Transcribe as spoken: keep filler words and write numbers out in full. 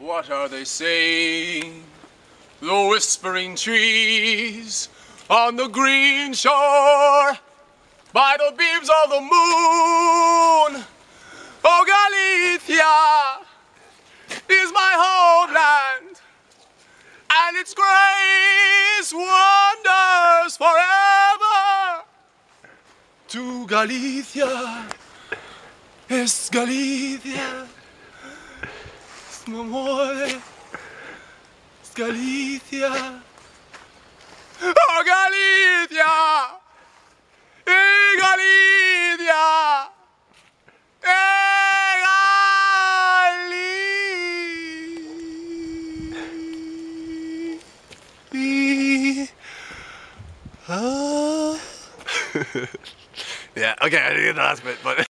What are they saying? The whispering trees on the green shore by the beams of the moon. Oh, Galicia is my homeland, and its grace wanders forever. To Galicia, es Galicia, es mi amor, es Galicia. Oh, Galicia, eh, Galicia, eh, Galicia. Yeah, okay, I didn't get the last bit, but